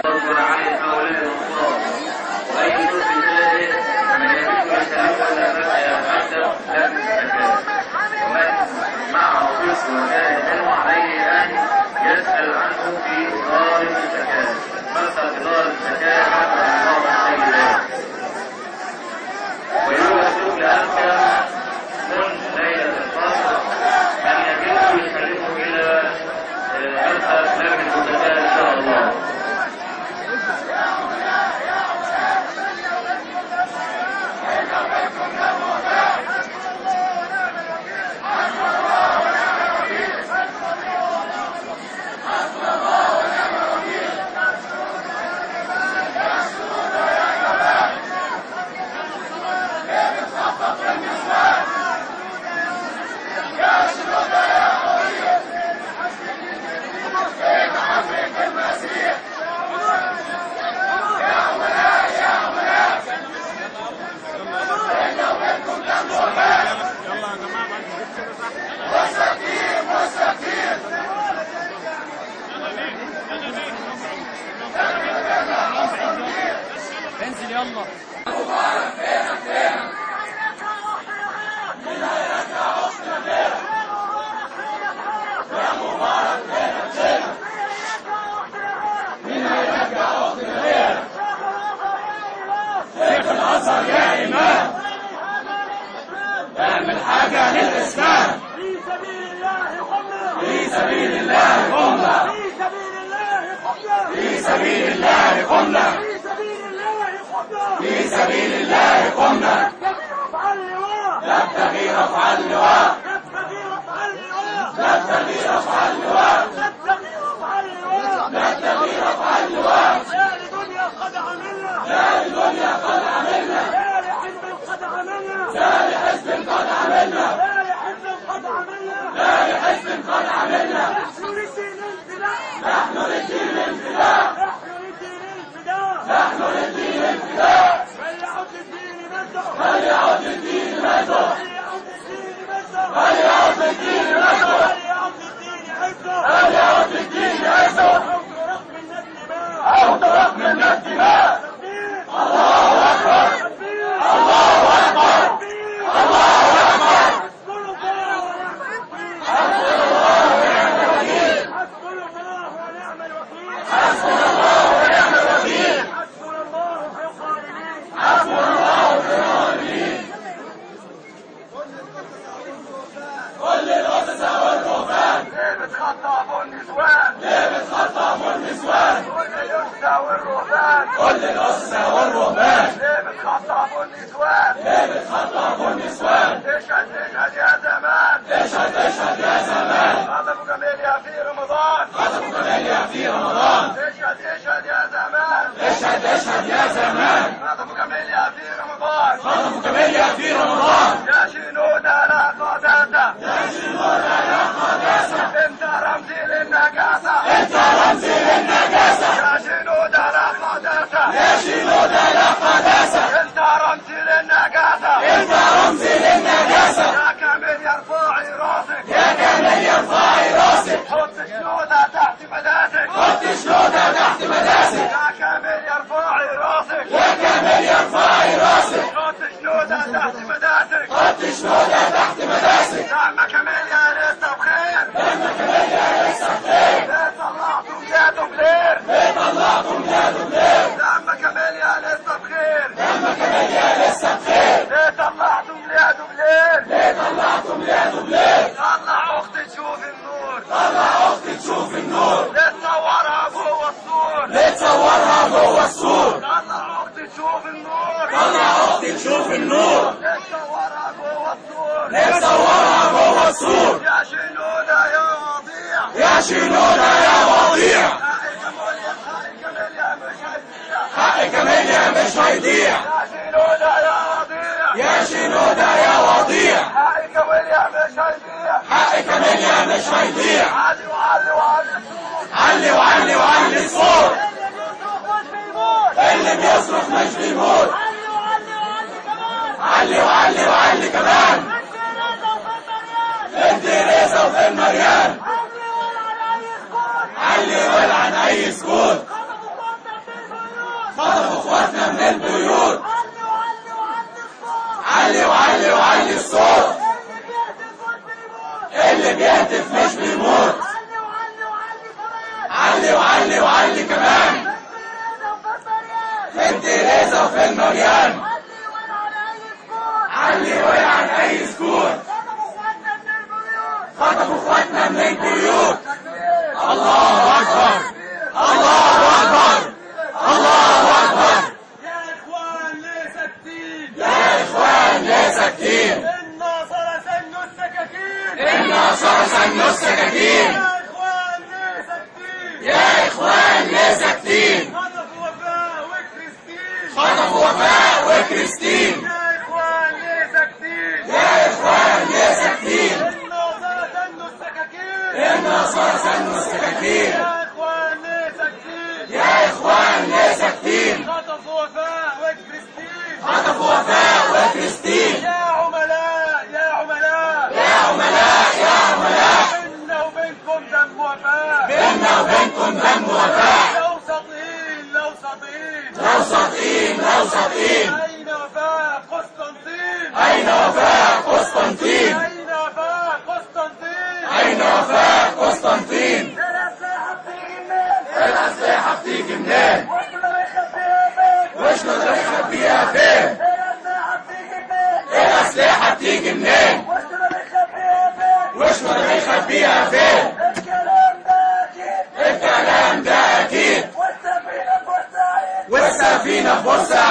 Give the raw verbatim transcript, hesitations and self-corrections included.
ورعاية أولاد الأطفال وأي طفل ثالث من يجب يتناول مادة لازم الزكاة ومن معه طفل ثالث عليه أن يسأل عنه في دار الزكاة مرصد دار الزكاة حتى الله السيدات ويوجد لأمكن من ليلة الفصل أن يجب يسلمه إلى مرصد لجنة الزكاة إن شاء الله. انزل يلا. شيخ الازهر يا امام اعمل حاجه للاسلام في سبيل الله قمنا في سبيل الله قمنا في سبيل الله قمنا في سبيل الله قمنا في سبيل الله قمنا في سبيل الله قمنا نبتغي رفع اللواء نبتغي رفع اللواء نبتغي رفع اللواء نبتغي رفع اللواء نبتغي رفع اللواء يا لدنيا قد عملنا يا لدنيا قد عملنا يا لحزب قد عملنا يا لحزب قد عملنا يا لحزب قد عملنا يا لحزب قد عملنا نحن للدين الفداء نحن للدين الفداء نحن للدين الفداء نحن للدين الفداء فليعد الدين مجده فليعد الدين مجده فليعد الدين مجده فليعد الدين مجده فليعد الدين عزه فليعد الدين عزه أو ترك من الدماء أو ترك من الدماء تكبير الله أكبر تكبير الله أكبر تكبير الله أكبر حسبنا الله ونعم الوكيل حسبنا الله ونعم الوكيل حسبنا الله في الغالبين كل الأسسة والرهبان ليه بتخطفوا النسوان ليه بتخطفوا النسوان كل الأسسة والرهبان كل الأسسة والرهبان ليه بتخطفوا النسوان ليه بتخطفوا النسوان اشهد اشهد يا زمان اشهد اشهد يا زمان غضب جميليا في رمضان غضب جماليا في رمضان اشهد اشهد يا زمان اشهد اشهد يا زمان غضب جميليا في رمضان غضب جماليا في رمضان يا شنودة لا قداسة يا شنودة يا قداسة انت رمزي للنجاسة انت رمزي للنجاسة يا شنودة لا قداسة يا شنودة لا قداسة انت رمزي للنجاسة انت رمزي للنجاسة يا كامل يرفعي راسك يا كامل يرفعي راسك حط شنودة تحت مداسك حط شنودة تحت مداسك يا كامل يرفعي راسك يا كامل يرفعي راسك حط شنودة تحت مداسك حط شنودة تحت مداسك دعم كامل يا لسه بخير لما كمان يا لسه بخير ليه طلعتم يا دبلير ليه طلعتم يا دبلير دعم كامل يا لسه بخير لما كمان يا لسه بخير ليه طلعتم يا دبلير ليه طلعتم يا دبلير طلع اختي تشوف النور طلع اختي تشوف النور ليه تصورها جوه السور ليه تصورها جوه السور طلع اختي تشوف النور طلع اختي تشوف النور ليه تصورها جوه السور ليه تصورها جوه السور يا شنودة يا وضيع يا شنودة يا وضيع حق كاميليا مش هيضيع حق كاميليا مش هيضيع يا شنودة يا وضيع يا شنودة يا وضيع حق كاميليا مش هيضيع حق كاميليا مش هيضيع علي وعلي وعلي الصوت علي وعلي وعلي الصوت اللي بيصرخ مش بيموت اللي بيصرخ مش بيموت علي وعلي وعلي كمان انت ريزة وفي المريان علي ولعن اي سكوت خطفوا اخواتنا من البيوت. علي وعلي وعلي الصوت. اللي بيهتف مش بيموت. علي وعلي وعلي كمان. في التريزة وفي المريان. علي وعلي عن اي سكون. خطفوا اخواتنا من البيوت. الله اكبر الله اكبر الله اكبر. يا اخوان ليه ساكتين؟ يا اخوان ليه ساكتين؟ الناصرة سنوا السكاكين. الناصرة سنوا السكاكين. يا اخوان ليه ساكتين؟ يا اخوان ليه ساكتين؟ خطفوا وفاء وكريستين. خطفوا وفاء وكريستين. يا اخوان ليه ساكتين؟ يا اخوان ليه ساكتين؟ الناصرة سنوا السكاكين. الناصرة سنوا السكاكين. يا اخوان ليه ساكتين؟ يا اخوان ليه ساكتين؟ خطفوا وفاء وكريستين. خطفوا وفاء وكريستين. يا عملاء يا عملاء يا عملاء يا عملاء. بيننا وبينكم دم وفاء. بيننا وبينكم دم وفاء. لو سطين لو سطين لو ساطين لو ساطين. أين وفاء قسطنطين؟ أين وفاء قسطنطين؟ أين وفاء قسطنطين؟ أين وفاء قسطنطين؟ الأسلحة بتيجي منين؟ الأسلحة بتيجي منين؟ وش نقدر نخبيها فين؟ وش نقدر نخبيها فين؟ الأسلحة بتيجي منين؟ الأسلحة بتيجي منين؟ وش نقدر نخبيها فين؟ وش نقدر نخبيها فين؟ الكلام ده أكيد. الكلام ده أكيد. والسفينة في بورسعيد. والسفينة في بورسعيد.